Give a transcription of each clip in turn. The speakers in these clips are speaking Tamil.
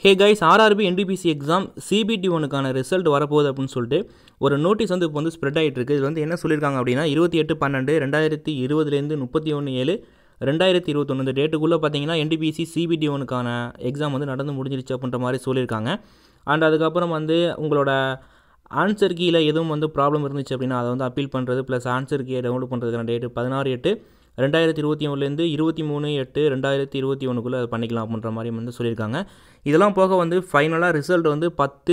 ஹே guys, RRB NTPC exam CBT ஒனுக்கான ரிசல்ட் வரப்போகுது அப்படின்னு சொல்லிட்டு ஒரு நோட்டீஸ் வந்து இப்போ வந்து ஸ்ப்ரெட் ஆகிட்டு இருக்குது. இது வந்து என்ன சொல்லியிருக்காங்க அப்படின்னா 28/12/2020 31/7/2021 இந்த டேட்டுக்குள்ளே பார்த்தீங்கன்னா NTPC CBT ஒனுக்கான எக்ஸாம் வந்து நடந்து முடிஞ்சிருச்சு அப்படின்ற மாதிரி சொல்லியிருக்காங்க. அண்ட் அதுக்கப்புறம் வந்து உங்களோட ஆன்சர் கீழே எதுவும் வந்து ப்ராப்ளம் இருந்துச்சு அப்படின்னா அதை வந்து அப்பீல் பண்ணுறது ப்ளஸ் ஆன்சர் கீயை டவுன்லோட் பண்ணுறதுக்கான டேட்டு 16/8/2021 23/8/2021 பண்ணிக்கலாம் அப்படின்ற மாதிரி வந்து சொல்லியிருக்காங்க. இதெல்லாம் போக வந்து ஃபைனலாக ரிசல்ட் வந்து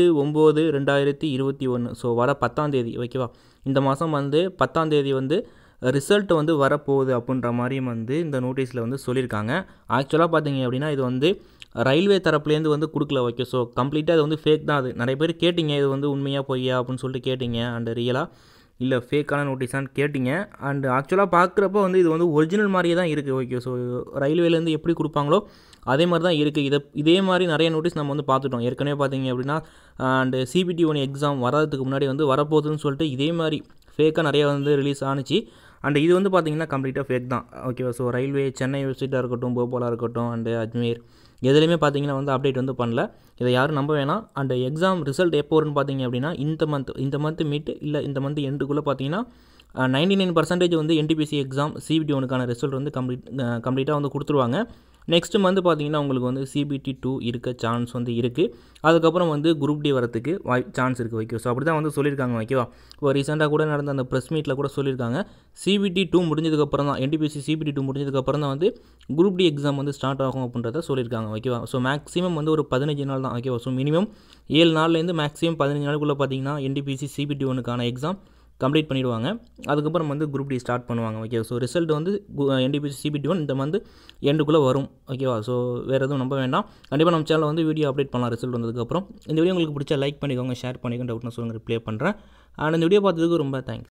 10/9/2021 ஸோ வர 10ஆம் தேதி ஓகேவா, இந்த மாதம் வந்து 10ஆம் தேதி வந்து ரிசல்ட் வந்து வரப்போகுது அப்படின்ற மாதிரியும் வந்து இந்த நோட்டீஸில் வந்து சொல்லியிருக்காங்க. ஆக்சுவலாக பார்த்தீங்க அப்படின்னா இது வந்து ரயில்வே தரப்புலேருந்து வந்து கொடுக்கல ஓகே. ஸோ கம்ப்ளீட்டாக இது வந்து ஃபேக் தான். அது நிறைய பேர் கேட்டிங்க இது வந்து உண்மையாக பொய்யா அப்படின்னு சொல்லிட்டு கேட்டிங்க. அண்ட் ரியலாக இல்லை ஃபேக்கான நோட்டீஸான்னு கேட்டிங்க. அண்ட் ஆக்சுவலாக பார்க்குறப்ப வந்து இது வந்து ஒரிஜினல் மாதிரியே தான் இருக்குது ஓகே. ஸோ ரயில்வேலேருந்து எப்படி கொடுப்பாங்களோ அதே மாதிரி தான் இருக்குது. இதே மாதிரி நிறைய நோட்டீஸ் நம்ம வந்து பார்த்துட்டோம் ஏற்கனவே பார்த்தீங்க அப்படின்னா. அண்டு CBT 1 எக்ஸாம் வர்றதுக்கு முன்னாடி வந்து வரப்போகுதுன்னு சொல்லிட்டு இதே மாதிரி ஃபேக்காக நிறைய வந்து ரிலீஸ் ஆணுச்சு. அண்ட் இது வந்து பார்த்திங்கன்னா கம்ப்ளீட்டாக ஃபேக் தான் ஓகேவா. ஸோ ரயில்வே சென்னை வெப்சைட்டாக இருக்கட்டும், போபாலாக இருக்கட்டும், அண்டு அஜ்மீர் எதுலேயுமே பார்த்தீங்கன்னா வந்து அப்டேட் வந்து பண்ணல. இதை யாரும் நம்ப வேணாம். அண்ட் எக்ஸாம் ரிசல்ட் எப்போ வரும்னு பார்த்தீங்க அப்படின்னா இந்த மந்த் மிட் இல்லை இந்த மந்த் எண்டுக்குள்ளே பார்த்தீங்கன்னா 99% வந்து NTPC எக்ஸாம் CBT 1க்கான ரிசல்ட் வந்து கம்ப்ளீட்டாக வந்து கொடுத்துருவாங்க. நெக்ஸ்ட் மந்த் பார்த்தீங்கன்னா உங்களுக்கு வந்து CBT 2 இருக்க சான்ஸ் வந்து இருக்குது. அதுக்கப்புறம் வந்து குரூப் டி வரத்துக்கு சான்ஸ் இருக்குது ஓகே. ஸோ அப்படி தான் வந்து சொல்லியிருக்காங்க ஓகேவா. இப்போ ரீசெண்டாக கூட நடந்த அந்த ப்ரெஸ் மீட்டில் கூட சொல்லியிருக்காங்க CBT 2 முடிஞ்சதுக்கப்புறம் தான் NTPC CBT 2 முடிஞ்சதுக்கப்புறம் தான் வந்து குரூப் டி எக்ஸாம் வந்து ஸ்டார்ட் ஆகும் அப்படின்றத சொல்லியிருக்காங்க ஓகேவா. ஸோ மேக்ஸிமம் வந்து ஒரு 15 நாள் தான் ஓகேவா. ஸோ மினிமம் 7 நாள்லேருந்து மேக்ஸிமம் 15 நாளுக்குள்ளே பார்த்தீங்கன்னா NTPC CBT 1க்கான எக்ஸாம் கம்ப்ளீட் பண்ணிவிடுவாங்க. அதுக்கப்புறம் வந்து குரூப் டி ஸ்டார்ட் பண்ணுவாங்க ஓகே. ஸோ ரிசல்ட் வந்து NTPC CBT 1 இந்த மந்த் எண்டுக்குள்ளே வரும் ஓகேவா. ஸோ வேறு எதுவும் நம்ப வேண்டாம். கண்டிப்பாக நம்ம சேனலில் வந்து வீடியோ அப்டேட் பண்ணலாம் ரிசல்ட் வந்ததுக்கப்புறம். இந்த வீடியோ உங்களுக்கு பிடிச்சா லைக் பண்ணிக்கோங்க, ஷேர் பண்ணிக்கோங்க, டவுட்னா சொல்லுங்கள், ரிப்ளை பண்ணுறேன். அண்ட் இந்த வீடியோ பார்த்ததுக்கு ரொம்ப தேங்க்ஸ்.